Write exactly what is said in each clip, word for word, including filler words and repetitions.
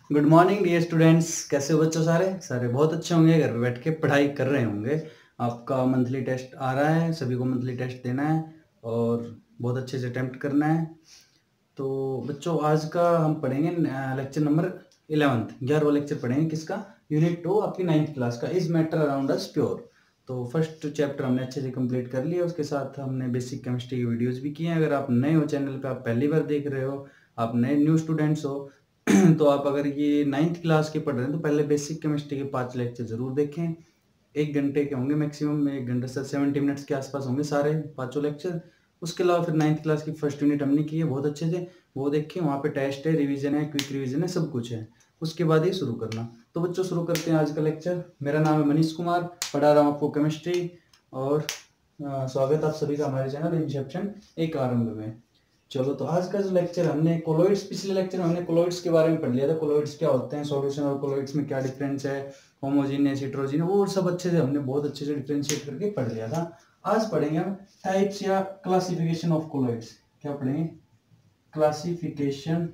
Good morning dear students. कैसे हो बच्चों? सारे सारे बहुत अच्छे होंगे, घर पे बैठ के पढ़ाई कर रहे होंगे। आपका मंथली टेस्ट आ रहा है, सभी को मंथली टेस्ट देना है और बहुत अच्छे से अटेम्प्ट करना है। तो बच्चों आज का हम पढ़ेंगे लेक्चर नंबर इलेवंथ, ग्यारहवा लेक्चर पढ़ेंगे। किसका? यूनिट टू, आपकी नाइन्थ क्लास का, is matter around us pure. तो फर्स्ट चैप्टर हमने अच्छे से कंप्लीट कर लिया, उसके साथ हमने बेसिक केमिस्ट्री की वीडियोस भी की हैं। अगर आप नए हो चैनल पे, आप पहली बार देख रहे हो, आप नए न्यू स्टूडेंट्स हो तो आप अगर ये नाइन्थ क्लास के पढ़ रहे हैं तो पहले बेसिक केमिस्ट्री के पांच लेक्चर जरूर देखें। एक घंटे के होंगे मैक्सिमम, एक घंटे से सेवेंटी मिनट्स के आसपास होंगे सारे पांचों लेक्चर। उसके अलावा फिर नाइन्थ क्लास की फर्स्ट यूनिट हमने की है बहुत अच्छे से, वो देखें। वहाँ पे टेस्ट है, रिवीजन है, क्विक रिवीजन है, सब कुछ है। उसके बाद ही शुरू करना। तो बच्चों शुरू करते हैं आज का लेक्चर। मेरा नाम है मनीष कुमार, पढ़ा रहा हूँ आपको केमिस्ट्री। और अ, स्वागत आप सभी का हमारे चैनल इंसेप्शन एक आरंभ में। चलो, तो आज का जो लेक्चर हमने कोलोइड्स, पिछले लेक्चर में हमने कोलोइड्स के बारे में पढ़ लिया था। कोलोइड्स क्या होते हैं, सॉल्यूशन और कोलोइड्स में क्या डिफरेंस है, होमोजीनियस, हेटेरोजीनियस, वो सब अच्छे से हमने बहुत अच्छे से डिफरेंशिएट करके पढ़ लिया था। आज पढ़ेंगे हम टाइप्स या क्लासिफिकेशन ऑफ कोलोइड्स। क्या पढ़ेंगे? Classification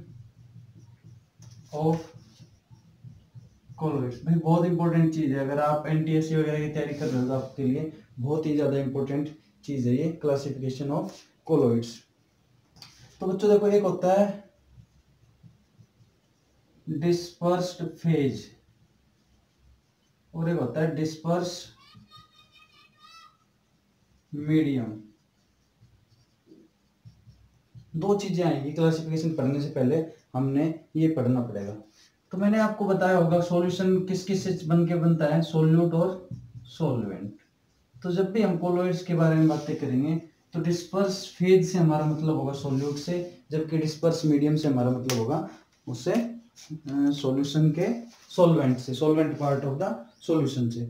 of colloids. भाई बहुत इंपॉर्टेंट चीज है, अगर आप एनटीएससी वगैरह की तैयारी कर रहे हो तो आपके लिए बहुत ही ज्यादा इंपॉर्टेंट चीज है ये क्लासिफिकेशन ऑफ कोलोइड्स। तो बच्चों देखो, एक होता है डिस्पर्स्ड फेज और एक होता है डिस्पर्स मीडियम। दो चीजें आएंगी क्लासिफिकेशन पढ़ने से पहले, हमने ये पढ़ना पड़ेगा। तो मैंने आपको बताया होगा सॉल्यूशन किस किस से बन के बनता है, सोल्यूट और सॉल्वेंट। तो जब भी हम कोलोइड्स के बारे में बातें करेंगे तो डिस्पर्स फेज से हमारा मतलब होगा सोल्यूट से, जबकि डिस्पर्स मीडियम से हमारा मतलब होगा उससे सॉल्यूशन के सॉल्वेंट से, solvent part of the solution से।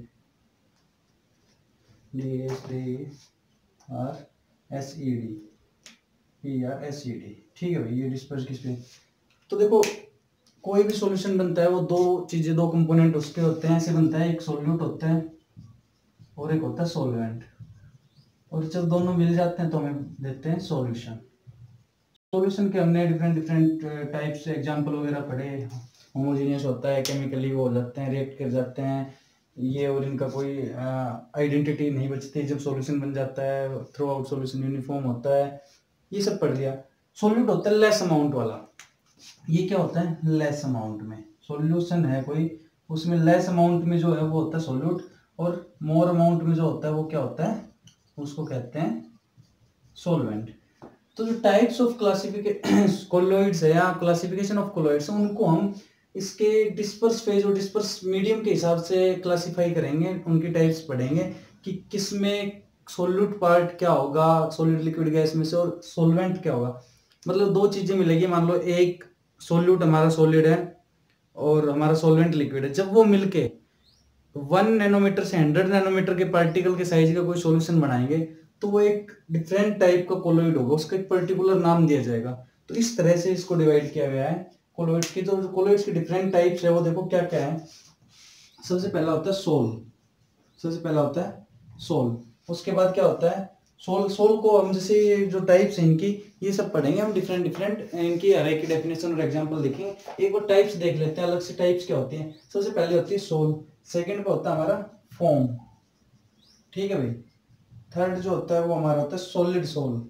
D S D R S E D, E R S E D, ठीक है भाई। ये डिस्पर्स किस पे? तो देखो, कोई भी सॉल्यूशन बनता है वो दो चीजें, दो कंपोनेंट उसके होते हैं, ऐसे बनता है। एक सॉल्यूट होता है और एक होता है सॉल्वेंट, और जब दोनों मिल जाते हैं तो हमें देते हैं सॉल्यूशन। सॉल्यूशन के हमने डिफरेंट डिफरेंट टाइप्स एग्जांपल वगैरह पढ़े। होमोजेनियस होता है, केमिकली वो हो जाते हैं, रिएक्ट कर जाते हैं ये, और इनका कोई आइडेंटिटी नहीं बचती जब सॉल्यूशन बन जाता है। थ्रू आउट सॉल्यूशन यूनिफॉर्म होता है, ये सब पढ़ लिया। सॉल्यूट होता है लेस अमाउंट वाला। ये क्या होता है? लेस अमाउंट में सॉल्यूशन है कोई, उसमें लेस अमाउंट में जो है वो होता है सॉल्यूट, और मोर अमाउंट में जो होता है वो क्या होता है? उसको कहते हैं सॉल्वेंट। तो जो टाइप्स ऑफ क्लासिफिकेशन कोलोइड्स है या क्लासिफिकेशन ऑफ कोलोइड्स है, उनको हम इसके डिस्पर्स फेज और डिस्पर्स मीडियम के हिसाब से क्लासिफाई करेंगे। उनकी टाइप्स पढ़ेंगे कि किसमें सोल्यूट पार्ट क्या होगा, सॉलिड लिक्विड गैस में से, और सॉल्वेंट क्या होगा। मतलब दो चीजें मिलेगी। मान लो एक सोल्यूट हमारा सॉलिड है और हमारा सॉल्वेंट लिक्विड है, जब वो मिलके वन नैनोमीटर से हंड्रेड नैनोमीटर के पार्टिकल के साइज का कोई सॉल्यूशन बनाएंगे तो वो एक डिफरेंट टाइप का कोलोइड होगा, उसका एक पर्टिकुलर नाम दिया जाएगा। तो इस तरह से इसको डिवाइड किया गया है कोलोइड्स की। तो कोलोइड्स की डिफरेंट टाइप्स है वो देखो क्या क्या है। सबसे पहला होता है सोल, सबसे पहला होता है सोल। उसके बाद क्या होता है? सोल। सोल को हम जैसे जो टाइप्स हैं इनकी, ये सब पढ़ेंगे हम डिफरेंट डिफरेंट, इनकी हर एक की डेफिनेशन और एग्जांपल देखेंगे। एक बार टाइप्स देख लेते हैं, अलग से टाइप्स क्या होती हैं। सबसे पहले होती है सोल, सेकंड पे होता है हमारा फॉर्म, ठीक है भाई। थर्ड जो होता है वो हमारा होता है solid sol,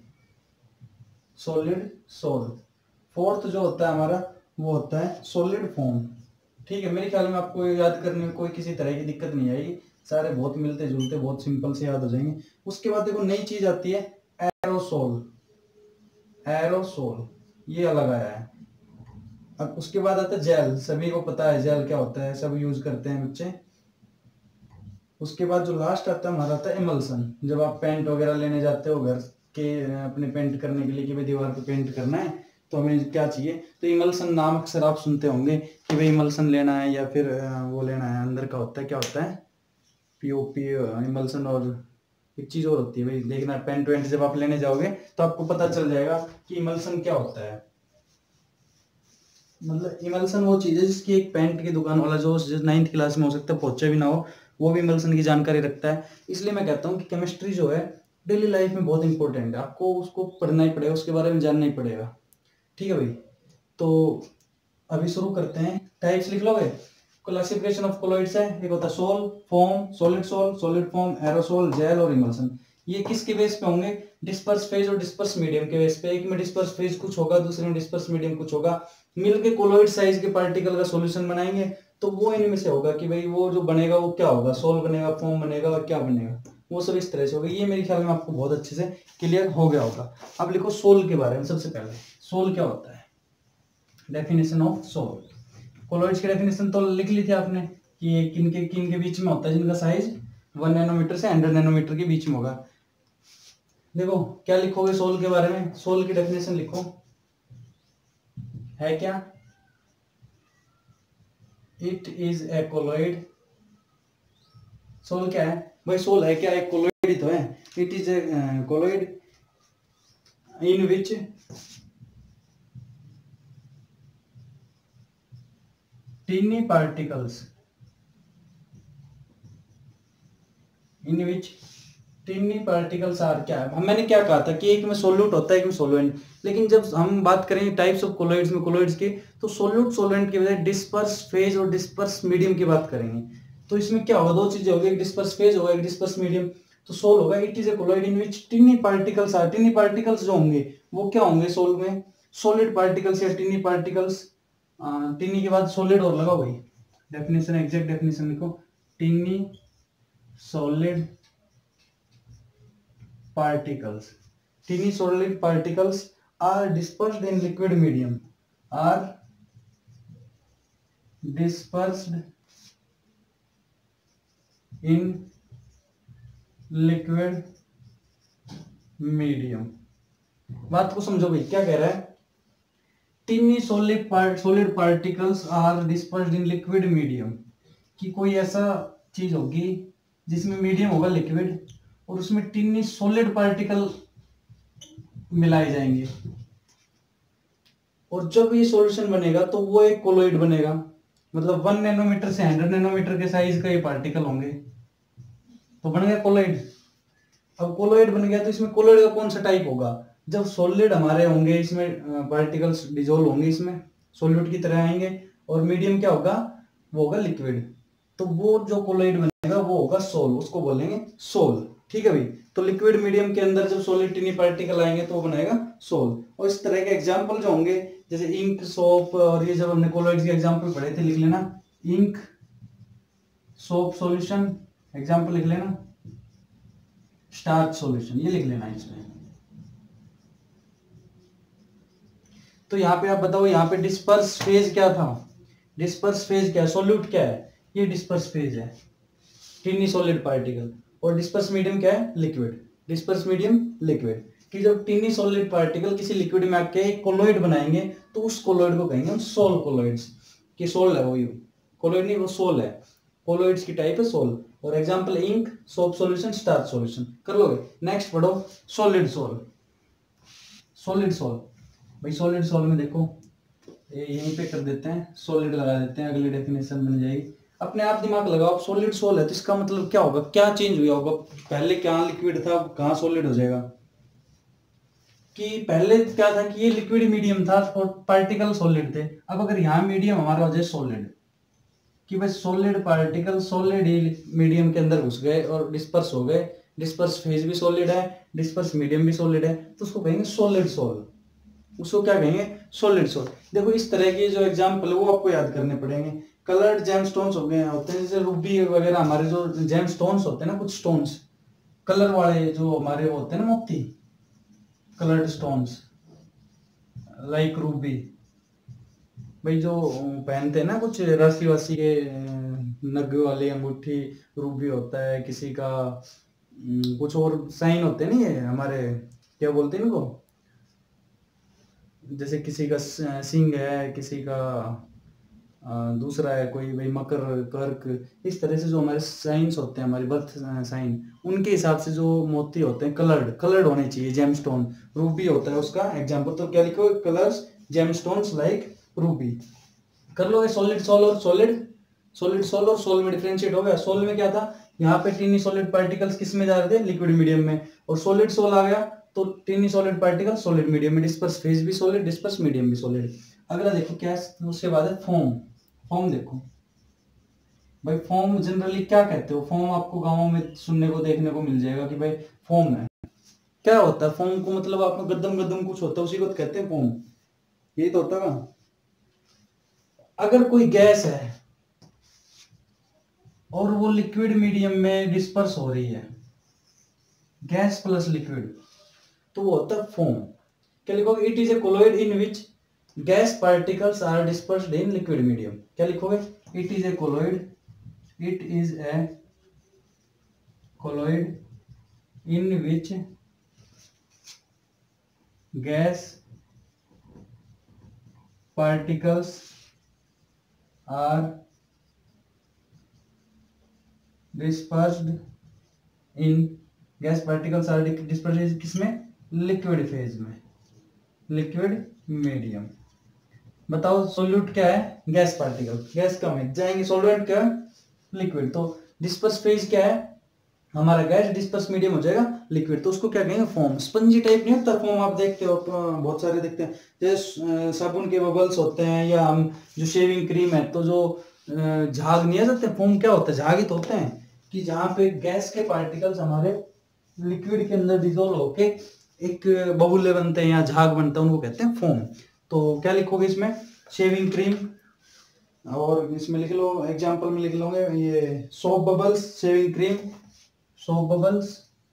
solid sol. Fourth जो होता है हमारा वो होता है सॉलिड फॉर्म, ठीक है। मेरे ख्याल में आपको याद करने में कोई किसी तरह की दिक्कत नहीं आएगी, सारे बहुत मिलते जुलते, बहुत सिंपल से याद हो जाएंगे। उसके बाद देखो नई चीज आती है एरोसोल, एरोसोल ये अलग आया है। अब उसके बाद आता है जेल, सभी को पता है जेल क्या होता है, सब यूज करते हैं बच्चे। उसके बाद जो लास्ट आता है हमारा आता है इमल्सन। जब आप पेंट वगैरह लेने जाते हो घर के अपने पेंट करने के लिए कि भाई दीवार पे पेंट करना है तो हमें क्या चाहिए, तो इमल्सन नाम अक्सर आप सुनते होंगे कि भाई इमल्सन लेना है, या फिर वो लेना है। अंदर का होता है, क्या होता है? पीओपी इमल्सन, और एक चीज और होती है भाई, देखना पेंट वेंट जब आप लेने जाओगे तो आपको पता चल जाएगा कि इमल्सन क्या होता है। मतलब इमल्सन वो चीज है जिसकी एक पेंट की दुकान वाला जो नाइन्थ क्लास में हो सकता है पहुंचे भी ना हो, वो भी इमल्सन की जानकारी रखता है। इसलिए मैं कहता हूँ कि केमिस्ट्री जो है डेली लाइफ में बहुत इंपॉर्टेंट है, आपको उसको पढ़ना ही पड़ेगा, उसके बारे में जानना ही पड़ेगा, ठीक है भाई। तो अभी शुरू करते हैं। टाइप्स लिख लोगे। क्लासिफिकेशन ऑफ कोलॉइड्स है, एक होता है sol, foam, solid sol, solid foam, aerosol, gel और इमल्सन। ये किसके बेस पे होंगे? डिस्पर्स फेज और डिस्पर्स मीडियम के बेस पे। एक में डिस्पर्स फेज कुछ होगा, दूसरे में डिस्पर्स मीडियम कुछ होगा, मिलके कोलॉइड साइज के पार्टिकल का सॉल्यूशन बनाएंगे। तो वो इनमें से होगा कि भाई वो जो बनेगा वो क्या होगा, सोल बनेगा, फोम बनेगा और क्या बनेगा, वो सब इस तरह से होगा। ये मेरे ख्याल में आपको बहुत अच्छे से क्लियर हो गया होगा। अब लिखो सोल के बारे में। सबसे पहले सोल क्या होता है, डेफिनेशन ऑफ सोल। कोलॉइड्स की डेफिनेशन तो लिख ली थी आपने कि ये किन के किन के बीच में होता है, जिनका साइज वन नैनोमीटर से हंड्रेड नैनोमीटर के बीच में होगा। देखो क्या लिखोगे सोल के बारे में, सोल की डेफिनेशन लिखो, है क्या? It is a colloid. Sol क्या है भाई? सोल है क्या? एक कोलॉइड ही तो है। It is a colloid in which tiny particles in which tiny particles are क्या है? मैंने क्या कहा था कि एक में सोल्यूट होता है, एक में सोलवेंट। लेकिन जब हम बात करें टाइप्स ऑफ कोलॉइड्स में कोलॉइड्स की, तो सोल्यूट सोलवेंट के बजाय डिस्पर्स फेज और डिस्पर्स मीडियम की बात करेंगे। तो इसमें क्या होगा, दो चीजें होगी, एक डिस्पर्स फेज होगा, एक डिस्पर्स मीडियम। तो सोल होगा it is a colloid in which tiny particles are. Tiny particles जो होंगे वो क्या होंगे सोल में? सॉलिड पार्टिकल्स या टिनी पार्टिकल्स। टिनी के बाद सॉलिड और लगाओ भाई, डेफिनेशन एग्जैक्ट डेफिनेशन लिखो। Tiny solid particles tiny solid particles are dispersed in liquid medium are dispersed in liquid medium। बात को समझो भाई, क्या कह रहा है? Tiny solid part solid particles are dispersed in liquid medium, कि कोई ऐसा चीज होगी जिसमें मीडियम होगा लिक्विड और उसमें टिनी सॉलिड पार्टिकल मिलाए जाएंगे, और जब ये सॉल्यूशन बनेगा तो वो एक कोलॉइड बनेगा। मतलब वन नैनोमीटर से हंड्रेड नैनोमीटर के साइज का ये पार्टिकल होंगे, तो बन गया कोलॉइड। अब कोलॉइड बन गया तो इसमें कोलॉइड का कौन सा टाइप होगा? जब सॉलिड हमारे होंगे, इसमें पार्टिकल्स डिजोल्व होंगे, इसमें सॉल्यूट की तरह आएंगे, और मीडियम क्या होगा? वो होगा लिक्विड। तो वो जो कोलॉइड बनेगा वो होगा सोल, उसको बोलेंगे सोल। ठीक है भाई। तो लिक्विड मीडियम के अंदर जब सॉलिड टिनी पार्टिकल आएंगे तो वो बनाएगा सोल। और इस तरह के एग्जांपल जो होंगे, जैसे इंक, सोप, और ये जब हमने कोलॉइड्स के एग्जांपल पढ़े थे, लिख लेना इंक, सोप सॉल्यूशन, एग्जांपल लिख लेना स्टार्च सॉल्यूशन, ये लिख लेना इसमें। तो यहाँ पे आप बताओ, यहाँ पे डिस्पर्स फेज क्या था? डिस्पर्स फेज क्या है? सॉल्यूट क्या है? ये डिस्पर्स फेज है, टिनी सॉलिड पार्टिकल। और डिस्पर्स मीडियम क्या है? लिक्विड। Disperse medium liquid. कि जब टिनी सॉलिड पार्टिकल किसी लिक्विड में आके एक कोलॉइड बनाएंगे तो उस कोलॉइड को कहेंगे हम सोल कोलॉइड्स। कि सोल है वो, यू कोलॉइड नहीं, वो सोल है। कोलॉइड्स की टाइप है सोल। और example ink, soap solution, starch solution. कर लोगे? नेक्स्ट पढ़ो सॉलिड सोल। सॉलिड सोल भाई, सॉलिड सोल में देखो ये यहीं पे कर देते हैं, सॉलिड लगा देते हैं, अगली डेफिनेशन बन जाएगी। अपने आप दिमाग लगाओ, सॉलिड सोल है तो इसका मतलब क्या होगा? क्या चेंज हुआ होगा? पहले क्या लिक्विड था, कहाँ सॉलिड हो जाएगा? कि पहले क्या था कि ये लिक्विड मीडियम था और पार्टिकल सॉलिड थे। अब अगर यहाँ मीडियम हमारा हो जाए सॉलिड, कि भाई सॉलिड पार्टिकल सॉलिड ही मीडियम के अंदर घुस गए और डिस्पर्स हो गए, डिस्पर्स फेज भी सॉलिड है, डिस्पर्स मीडियम भी सॉलिड है, तो उसको कहेंगे सॉलिड सोल। उसको क्या कहेंगे? Solid sol. देखो इस तरह के जो एग्जांपल है वो आपको याद करने पड़ेंगे। कलर्ड जेमस्टोन्स हो गए होते हैं, जैसे रूबी वगैरह, हमारे जो जेमस्टोन्स होते हैं ना, कुछ स्टोन्स कलर वाले जो हमारे होते हैं ना, मोती, कलर्ड स्टोन्स लाइक रूबी। भाई जो पहनते हैं ना कुछ राशि वासी के नग वाली अंगूठी, रूबी होता है, किसी का कुछ और साइन होते हैं ना, ये हमारे क्या बोलते हैं इनको, जैसे किसी का सिंह है, किसी का दूसरा है कोई, भाई मकर, कर्क, इस तरह से जो हमारे साइंस होते हैं, हमारी बर्थ साइन, उनके हिसाब से जो मोती होते हैं कलर्ड कलर्ड होने चाहिए। जेमस्टोन रूबी होता है उसका एग्जांपल, तो क्या लिखो? Colours gemstones like ruby. कर लो सॉलिड सोल और सॉलिड सॉलिड सोल और सोल में डिफरेंशिएट हो गया। सोल में क्या था? यहाँ पे टिनी सॉलिड पार्टिकल्स किस में जा रहे थे? लिक्विड मीडियम में। और सॉलिड सोल आ गया तो tiny solid particle solid medium में, डिस्पर्स फेज भी सॉलिड, डिस्पर्स मीडियम भी सॉलिड। अगला देखो क्या है, उसके बाद है फॉर्म। फॉर्म देखो भाई, फॉर्म जनरली क्या कहते हो, फॉर्म आपको गाँव में सुनने को देखने को मिल जाएगा कि भाई फॉर्म है। क्या होता है फॉर्म को, मतलब आपको गद्दम गद्दम कुछ होता है, उसी को तो कहते हैं फॉर्म। यही तो होता है। अगर कोई गैस है और वो लिक्विड मीडियम में डिस्पर्स हो रही है, गैस प्लस लिक्विड, तो वो होता है फोम। क्या लिखोगे, it is a colloid in which gas particles are dispersed in liquid medium. क्या लिखोगे, it is a colloid, it is a colloid in which gas particles are dispersed in gas particles are dispersed किसमें, liquid phase में, liquid medium. बताओ solute क्या है, gas particle, gas कम है जाएंगे, solvent क्या है, लिक्विड। तो डिस्पर्स फेज क्या है हमारा, गैस, डिस्पर्स मीडियम हो जाएगा लिक्विड, तो उसको क्या कहेंगे, फोम। स्पंजी टाइप नहीं होता फोम, आप देखते हो बहुत सारे देखते हैं, जैसे साबुन के बबल्स होते हैं, या हम जो शेविंग क्रीम है, तो जो झाग नहीं आ जाते, फोम क्या होता है, झाग ही तो होते हैं, कि जहाँ पे गैस के पार्टिकल्स हमारे लिक्विड के अंदर डिजोल्व होके एक बबूले बनते हैं या झाग बनता है, उनको कहते हैं फोम। तो क्या लिखोगे इसमें, शेविंग क्रीम, और इसमें लिख लो एग्जांपल में लिख लोगे ये soap bubbles, shaving cream, soap bubbles,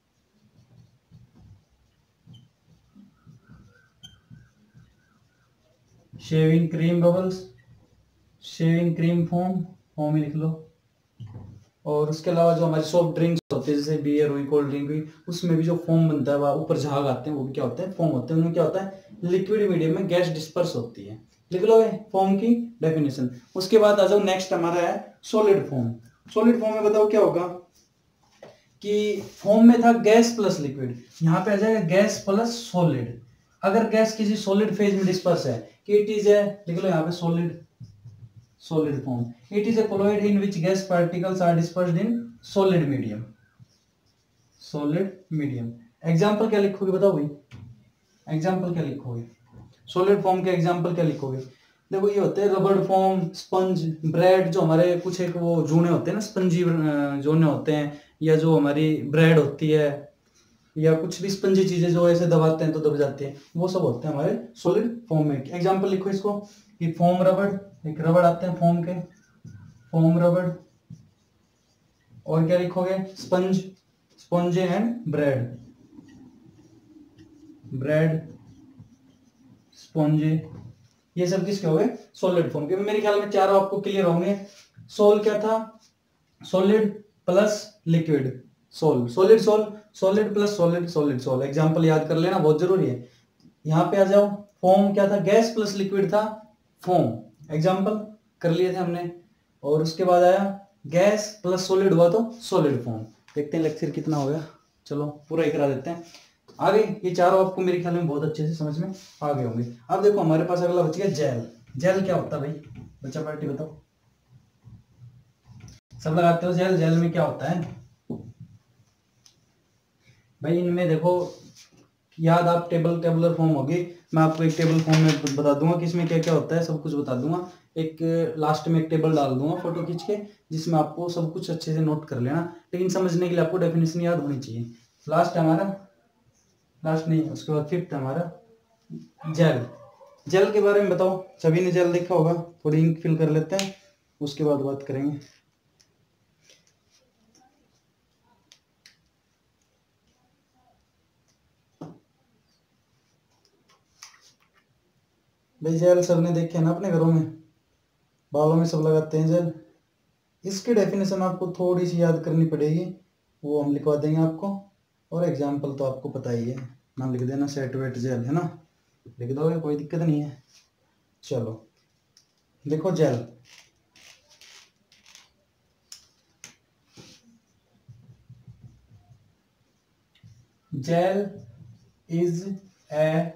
shaving cream bubbles, shaving cream foam, foam ही लिख लो। और उसके अलावा जो हमारे सॉफ्ट ड्रिंक्स होते हैं, जैसे बियर हुई, कोल्ड ड्रिंक हुई, उसमें भी जो फोम बनता है, वह ऊपर झाग आते हैं, वो भी क्या होते हैं, फोम होते हैं। उनमें क्या होता है, लिक्विड मीडियम में गैस डिस्पर्स होती है। लिख लो फॉर्म की डेफिनेशन। उसके बाद आ जाओ, नेक्स्ट हमारा है सॉलिड फॉर्म। सॉलिड फॉर्म में बताओ क्या होगा, कि फॉर्म में था गैस प्लस लिक्विड, यहाँ पे आ जाएगा गैस प्लस सॉलिड। अगर गैस किसी सॉलिड फेज में डिस्पर्स है, कि इट इज ए, लिख लो यहाँ पे solid, solid foam, it is a colloid in which gas particles are dispersed in solid medium, solid medium. Example क्या लिखोगे बताओ भाई, एग्जांपल क्या लिखोगे, सॉलिड फॉर्म के एग्जांपल क्या लिखोगे। देखो ये होते हैं रबड़ फॉर्म, स्पंज, ब्रेड, जो हमारे कुछ एक वो जूने होते हैं ना, स्पंजी जूने होते हैं, या जो हमारी ब्रेड होती है, या कुछ भी स्पंजी चीजें जो ऐसे दबाते हैं तो दब जाती है, वो सब होते हैं हमारे सॉलिड फॉर्म में। एग्जांपल लिखो इसको, कि फोम रबड़, एक रबड़ आते हैं फोम के, फोम रबड़। और क्या लिखोगे, sponge, sponge and bread, bread, sponge, ये सब किसके हो गए, सॉलिड फॉर्म के। मेरे ख्याल में चारों आपको क्लियर होंगे। सोल क्या था, solid plus liquid, sol, solid sol, solid plus solid, solid sol. Example याद कर लेना, बहुत जरूरी है। यहाँ पे आ जाओ, फॉर्म क्या था, गैस प्लस लिक्विड था, फॉर्म, एग्जांपल कर लिए थे हमने। और उसके बाद आया गैस प्लस सॉलिड हुआ तो सॉलिड फॉर्म। देखते हैं लेक्चर कितना हो गया, चलो पूरा ही करा देते हैं। आगे ये चारों आपको मेरे ख्याल में बहुत अच्छे से समझ में आ गए होंगे। अब देखो हमारे पास अगला बच गया जेल। जेल क्या होता है भाई, बच्चा पार्टी बताओ, सब लगाते हो जेल, जेल में क्या होता है भाई। इनमें देखो याद, आप टेबल, टेबलर फॉर्म होगी, मैं आपको एक टेबल फॉर्म में बता दूंगा कि इसमें क्या क्या होता है, सब कुछ बता दूंगा। एक लास्ट में एक टेबल डाल दूंगा फोटो खींच के, जिसमें आपको सब कुछ अच्छे से नोट कर लेना, लेकिन समझने के लिए आपको डेफिनेशन याद होनी चाहिए। लास्ट हमारा, लास्ट नहीं, उसके बाद फिफ्थ हमारा जेल। जेल के बारे में बताओ, सभी ने जेल देखा होगा, थोड़ी इंक फिल कर लेते हैं, उसके बाद बात करेंगे। भाई जेल सबने देखे ना अपने घरों में, बालों में सब लगाते हैं जेल। इसकी डेफिनेशन आपको थोड़ी सी याद करनी पड़ेगी, वो हम लिखवा देंगे आपको। और एग्जाम्पल तो आपको पता ही है, नाम लिख देना, सेट वेट जेल, है ना, लिख दोगे, कोई दिक्कत नहीं है। चलो देखो gel, gel is a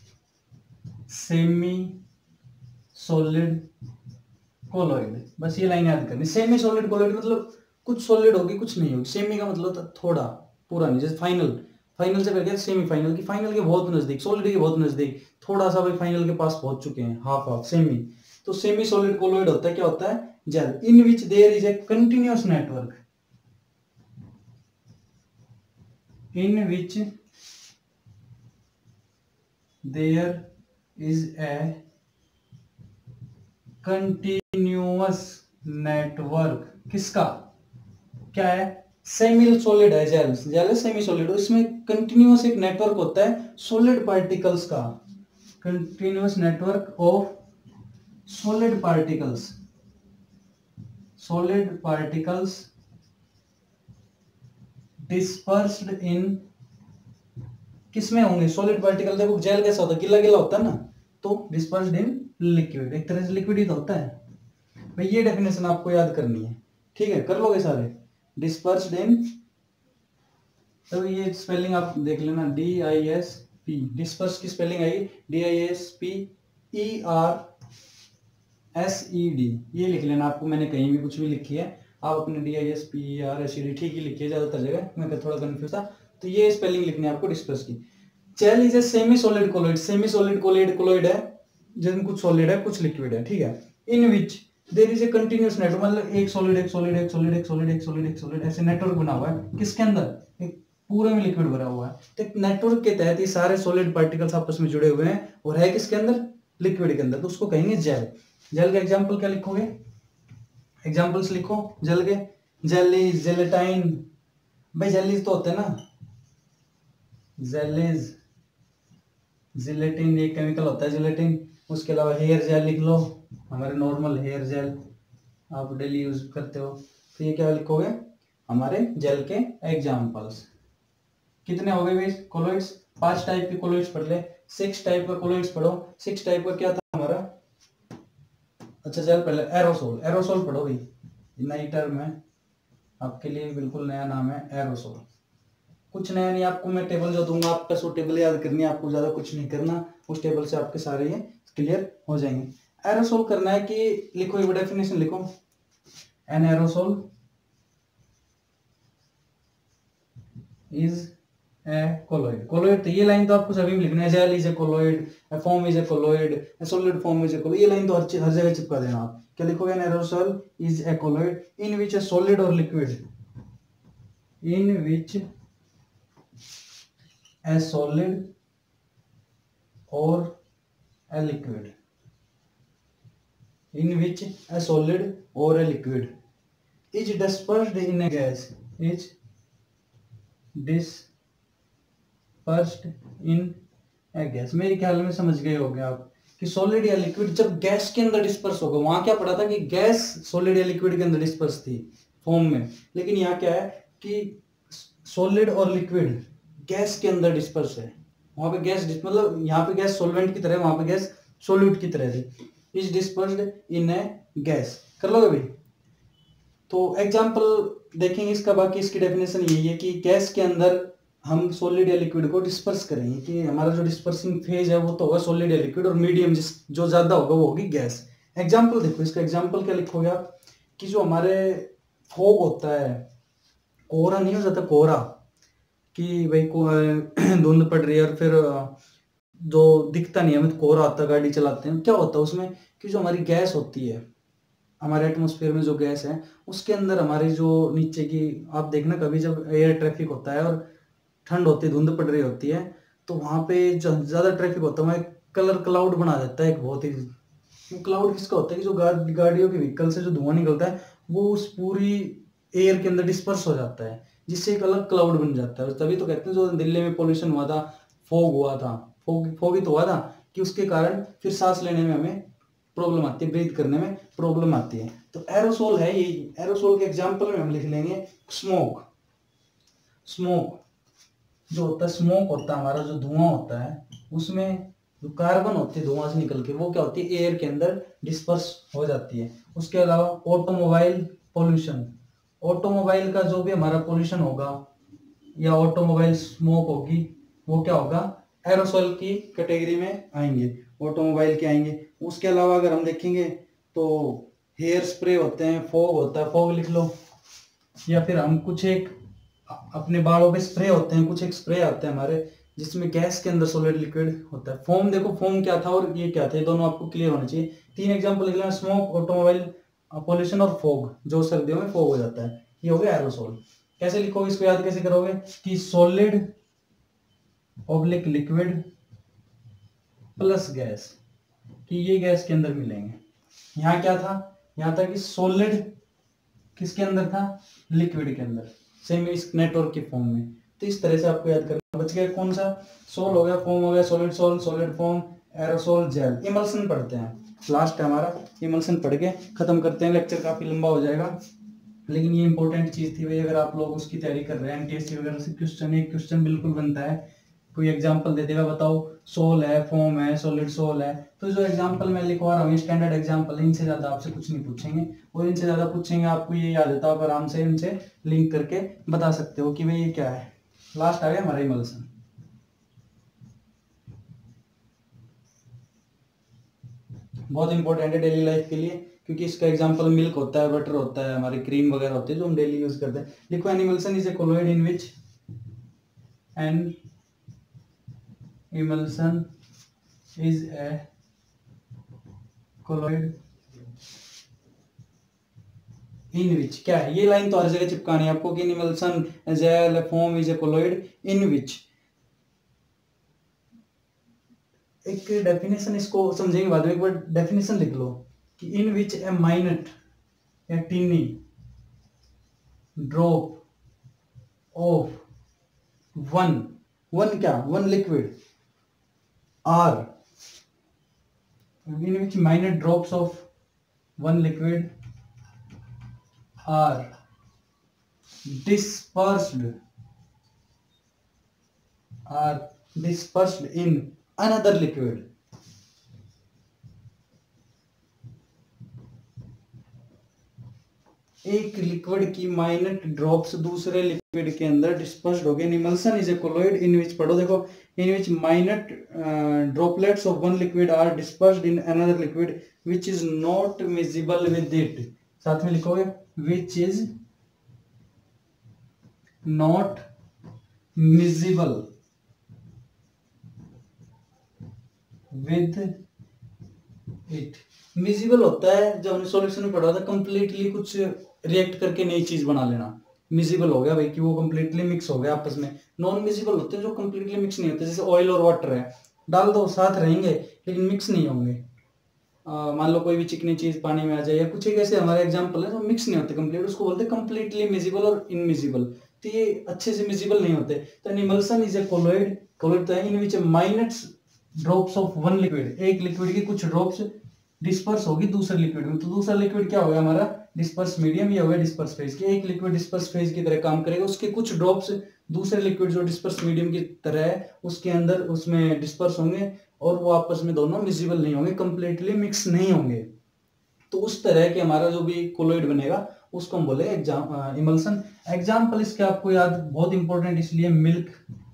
semi solid colloid, बस ये लाइन याद करनी। सेमी सॉलिड कोलॉइड मतलब कुछ सॉलिड होगी कुछ नहीं होगी, सेमी का मतलब था थोड़ा, पूरा नहीं, जैसे फाइनल, फाइनल से पहले सेमीफाइनल की, फाइनल के बहुत नजदीक, सॉलिड के बहुत नजदीक, थोड़ा सा भाई फाइनल के पास पहुंच चुके हैं, हाफ हाफ सेमी। तो सेमी सॉलिड कोलॉइड होता है, क्या होता है, gel, in which there is a continuous network, in which there is a continuous network, किसका, क्या है, सेमी सॉलिड है, जेल, जेल है सेमी सॉलिड, इसमें कंटिन्यूअस एक नेटवर्क होता है सॉलिड पार्टिकल्स का, continuous network of solid particles, solid particles dispersed in, किसमें होंगे, सॉलिड पार्टिकल, देखो जेल कैसा होता है, गिला गिला होता है ना, तो डिस्पर्स्ड इन लिक्विड, एक तरह से लिक्विड ही तो होता है भाई। ये डेफिनेशन आपको याद करनी है, ठीक है, कर लोगे सारे, डिस्पर्स्ड इन, तो ये स्पेलिंग आप देख लेना, D I S P, disperse की spelling I D I S P E R S E D, ये लिख लेना, आपको मैंने कहीं भी कुछ भी लिखी है, आप अपने D I S P E R S E D ठीक ही लिखिए ज्यादातर जगह, मैं थोड़ा कंफ्यूज था, तो ये स्पेलिंग लिखनी है आपको डिस्पर्स की। Gel is a semi solid colloid, semi solid colloid colloid है जिसमें कुछ सॉलिड है कुछ लिक्विड है, ठीक है, in which there is a continuous network, मतलब एक सॉलिड एक सॉलिड एक सॉलिड एक सॉलिड एक सॉलिड एक सॉलिड ऐसे नेटवर्क बना हुआ है, किसके अंदर, एक पूरे में लिक्विड भरा हुआ है, तो नेटवर्क के तहत ये सारे सॉलिड पार्टिकल्स आपस में जुड़े हुए हैं और है किसके अंदर, लिक्विड के अंदर, तो उसको कहेंगे जेल। जेल का एग्जांपल क्या लिखोगे, एग्जांपल्स लिखो जेल के, जेलीज, जेलेटाइन, भाई जेलीज तो होते हैं ना, जेलीज, जिलेटिन एक केमिकल होता है जिलेटिन, उसके अलावा हेयर जेल लिख लो, हमारे नॉर्मल हेयर जेल आप डेली यूज करते हो, तो ये क्या लिखोगे, हमारे जेल के एग्जांपल्स। कितने हो गए भाई कोलॉइड्स, पांच टाइप के कोलॉइड्स पढ़ ले, सिक्स टाइप का कोलॉइड्स पढ़ो, सिक्स टाइप का क्या था हमारा, अच्छा चल पहले एरोसोल, एरोसोल पढ़ो भाई, नई टर्म है आपके लिए, बिल्कुल नया नाम है एरोसोल, कुछ नया नहीं, आपको मैं टेबल जो दूंगा आपका सो टेबल याद करनी है, आपको ज्यादा कुछ नहीं करना, उस टेबल से आपके सारे ये क्लियर हो जाएंगे। एरोसोल करना है कि लिखो, एक डेफिनेशन लिखो, an aerosol is a colloid, colloid, तो ये लाइन तो आपको सभी में लिखना है, gel is a colloid, a foam is a colloid, a solid foam is a colloid, ये लाइन तो हर हर जगह चिपका देना आप, क्या लिखोगे, an aerosol is a colloid in which a solid और liquid, in which a solid or a liquid, in which a solid or a liquid is dispersed in a gas, is dispersed in a gas। मेरे ख्याल में समझ गए होंगे आप कि solid या लिक्विड जब गैस के अंदर डिस्पर्स होगा, वहां क्या पढ़ा था कि गैस सॉलिड या लिक्विड के अंदर डिस्पर्स थी फॉर्म में, लेकिन यहाँ क्या है कि सॉलिड और लिक्विड गैस के अंदर डिस्पर्स है, वहां पे गैस मतलब यहाँ पे गैस सॉल्वेंट की तरह, वहां पे गैस सॉल्यूट की तरह थी, is dispersed in a gas, कर लोगे भाई। तो एग्जांपल देखेंगे इसका, बाकी इसकी डेफिनेशन यही है कि गैस के अंदर हम सॉलिड या लिक्विड को डिस्पर्स करेंगे, कि हमारा जो डिस्पर्सिंग फेज है वो तो होगा सॉलिड या लिक्विड, और मीडियम जिस जो ज्यादा होगा वो होगी गैस। एग्जाम्पल देखो, इसका एग्जाम्पल क्या लिखोगे आप, कि जो हमारे फॉग होता है, कोहरा नहीं हो जाता, कोहरा, कि भाई को धुंध पड़ रही है और फिर जो दिखता नहीं है, हमें कोहरा आता है, गाड़ी चलाते हैं, क्या होता है उसमें कि जो हमारी गैस होती है, हमारे एटमॉस्फेयर में जो गैस है उसके अंदर हमारी जो नीचे की, आप देखना कभी जब एयर ट्रैफिक होता है और ठंड होती है, धुंध पड़ रही होती है, तो वहां पे जो ज्यादा ट्रैफिक होता है वहाँ कलर क्लाउड बना देता है एक बहुत ही, क्लाउड किसका होता है कि जो गाड़ियों के व्हीकल से जो धुआं निकलता है वो उस पूरी एयर के अंदर डिस्पर्स हो जाता है, जिससे एक अलग क्लाउड बन जाता है। तभी तो कहते हैं जो दिल्ली में पोल्यूशन हुआ था, फॉग हुआ था, फॉग फॉग ही तो हुआ था कि उसके कारण फिर सांस लेने में हमें प्रॉब्लम आती है, ब्रीथ करने में प्रॉब्लम आती है। तो एरोसोल है ये, एरोसोल के एग्जांपल में हम लिख लेंगे स्मोक, स्मोक जो होता है, स्मोक होता है हमारा जो धुआं होता है, उसमें जो कार्बन होती है धुआं से निकल के, वो क्या होती है एयर के अंदर डिस्पर्स हो जाती है। उसके अलावा ऑटोमोबाइल पोल्यूशन, ऑटोमोबाइल का जो भी हमारा पोल्यूशन होगा या ऑटोमोबाइल स्मोक होगी, वो क्या होगा, एरोसोल की कैटेगरी में आएंगे, ऑटोमोबाइल के आएंगे। उसके अलावा अगर हम देखेंगे तो हेयर स्प्रे होते हैं, फॉग होता है, फॉग लिख लो, या फिर हम कुछ एक अपने बालों पे स्प्रे होते हैं, कुछ एक स्प्रे आते हैं हमारे जिसमें गैस के अंदर सॉलिड लिक्विड होता है। फोम देखो, फोम क्या था और ये क्या था, ये दोनों आपको क्लियर होना चाहिए। तीन एग्जांपल लिख लेना, स्मोक, ऑटोमोबाइल पॉल्यूशन और फॉग, जो सर्दियों में फॉग हो जाता है, ये हो गया एरोसोल। कैसे लिखोगे इसको, याद कैसे करोगे कि solid oblique liquid plus gas, कि ये गैस के अंदर मिलेंगे। यहाँ क्या था, यहाँ था कि सॉलिड किसके अंदर था, लिक्विड के अंदर, सेम इस नेटवर्क के फॉर्म में। तो इस तरह से आपको याद करना। बच गया कौन सा, सोल हो गया, फॉर्म हो गया, solid sol, solid foam, aerosol, gel. Emulsion पढ़ते हैं, लास्ट है हमारा इमल्सन, पढ़ के खत्म करते हैं। लेक्चर काफी लंबा हो जाएगा, लेकिन ये इंपॉर्टेंट चीज थी भाई। अगर आप लोग उसकी तैयारी कर रहे हैं, एनटीएससी वगैरह से क्वेश्चन, एक क्वेश्चन बिल्कुल बनता है, कोई एग्जांपल दे देगा, बताओ सोल है, फॉर्म है, सॉलिड सोल है, तो जो एग्जांपल मैं लिखवा रहा हूँ स्टैंडर्ड एग्जांपल है, इनसे ज्यादा आपसे कुछ नहीं पूछेंगे। और इनसे ज्यादा पूछेंगे आपको ये याद होता है, आप आराम से इनसे लिंक करके बता सकते हो कि भाई ये क्या है। लास्ट आ गया हमारा इमल्सन। बहुत इंपॉर्टेंट है डेली लाइफ के लिए, क्योंकि इसका एग्जांपल मिल्क होता है, बटर होता है, हमारी क्रीम वगैरह होती है जो हम डेली यूज करते हैं। लिखो an emulsion is a colloid in which an emulsion is a colloid in which, क्या है ये लाइन तो हर जगह चिपकानी है आपको कि emulsion as a form is a colloid in which। एक डेफिनेशन इसको समझेंगे बाद में, एक बार डेफिनेशन लिख लो कि in which a minute a teeny drop of one one क्या one liquid are in which minute drops of one liquid are dispersed are dispersed in another liquid। एक लिक्विड की माइनट ड्रॉप्स दूसरे liquid के अंदर dispersed हो गए। Emulsion is a colloid in which, पढ़ो देखो, in which minute droplets of one liquid are dispersed in another liquid which is not miscible with it. साथ में लिखोगे which is not miscible with it. Miscible होता है, जब हमने solution में पढ़ा था, कंप्लीटली कुछ रिएक्ट करके नई चीज बना लेना। मिजिबल हो गया भाई कि वो कंप्लीटली मिक्स हो गया आपस में। नॉन मिजिबल होते हैं जो कंप्लीटली मिक्स नहीं होते, जैसे ऑयल और वाटर है, डाल दो साथ रहेंगे लेकिन मिक्स नहीं होंगे। मान लो कोई भी चिकनी चीज पानी में आ जाए, या कुछ एक ऐसे हमारे एग्जांपल है जो मिक्स नहीं होते कंप्लीट, उसको बोलते हैं कंप्लीटली मिजिबल और इनमिजिबल। तो ये अच्छे से मिजिबल नहीं होते। तो emulsion is a colloid, colloid तो है in which minutes drops of one liquid, एक लिक्विड की कुछ ड्रॉप्स डिस्पर्स होगी दूसरे लिक्विड में। तो दूसरा लिक्विड क्या होगा हमारा, डिस्पर्स मीडियम, ये होगा डिस्पर्स फेज की। एक लिक्विड डिस्पर्स फेज की तरह काम करेगा, उसके कुछ ड्रॉप्स दूसरे लिक्विड जो डिस्पर्स मीडियम की तरह है उसके अंदर उसमें डिस्पर्स होंगे, और वो आपस में दोनों मिजिबल नहीं होंगे, कंप्लीटली मिक्स नहीं होंगे। तो उस तरह के हमारा जो भी कोलोइड बनेगा उसको हम बोले इमल्सन। एग्जाम्पल इसके आपको याद, बहुत इंपॉर्टेंट इसलिए, मिल्क,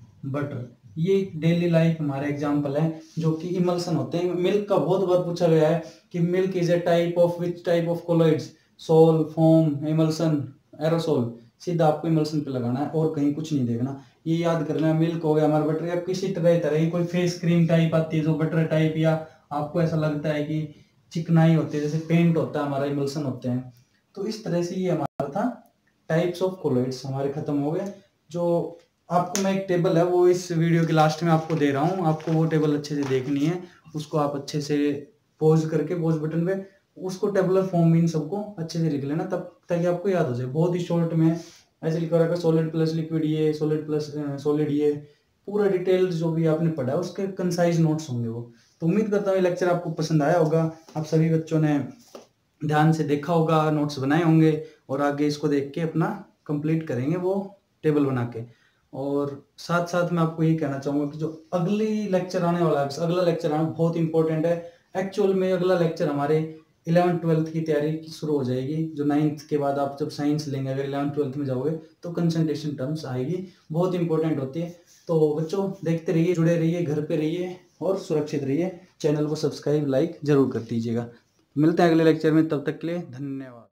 बटर, ये डेली लाइफ हमारे एग्जाम्पल है जो कि इमल्सन होते हैं। मिल्क का बहुत बार पूछा गया है कि milk is a type of which type of colloids, sol, foam, emulsion, aerosol. सीधा आपको इमल्सन पे लगाना है और कहीं कुछ नहीं देखना, ये याद करना है। मिल्क हो गया हमारा, बटर, या किसी तरह तरह की कोई फेस क्रीम टाइप आती है जो बटर टाइप, या आपको ऐसा लगता है कि चिकनाई होती है, जैसे पेंट होता है हमारा, इमल्सन होते हैं। तो इस तरह से ये हमारा था टाइप्स ऑफ कोलोइड्स, हमारे खत्म हो गए। जो आपको मैं एक टेबल है वो इस वीडियो के लास्ट में आपको दे रहा हूँ, आपको वो टेबल अच्छे से देखनी है, उसको आप अच्छे से पॉज करके, पॉज बटन पे उसको टेबुलर फॉर्म में इन सबको अच्छे से लिख लेना, तब ताकि आपको याद हो जाए। बहुत ही शॉर्ट में ऐसे लिखा रखा, सॉलिड प्लस लिक्विड ये, सॉलिड प्लस सॉलिड ये, पूरा डिटेल जो भी आपने पढ़ा है उसके कंसाइज नोट्स होंगे वो। तो उम्मीद करता हूँ ये लेक्चर आपको पसंद आया होगा, आप सभी बच्चों ने ध्यान से देखा होगा, नोट्स बनाए होंगे, और आगे इसको देख के अपना कंप्लीट करेंगे वो टेबल बना के। और साथ साथ मैं आपको ये कहना चाहूँगा कि जो अगली लेक्चर आने वाला है, अगला लेक्चर आना बहुत इंपॉर्टेंट है। एक्चुअल में अगला लेक्चर हमारे इलेवन ट्वेल्थ की तैयारी की शुरू हो जाएगी। जो नाइन्थ के बाद आप जब साइंस लेंगे, अगर इलेवन ट्वेल्थ में जाओगे तो कंसंट्रेशन टर्म्स आएगी, बहुत इंपॉर्टेंट होती है। तो बच्चों देखते रहिए, जुड़े रहिए, घर पे रहिए और सुरक्षित रहिए। चैनल को सब्सक्राइब, लाइक जरूर कर दीजिएगा। मिलते हैं अगले लेक्चर में, तब तक के लिए धन्यवाद।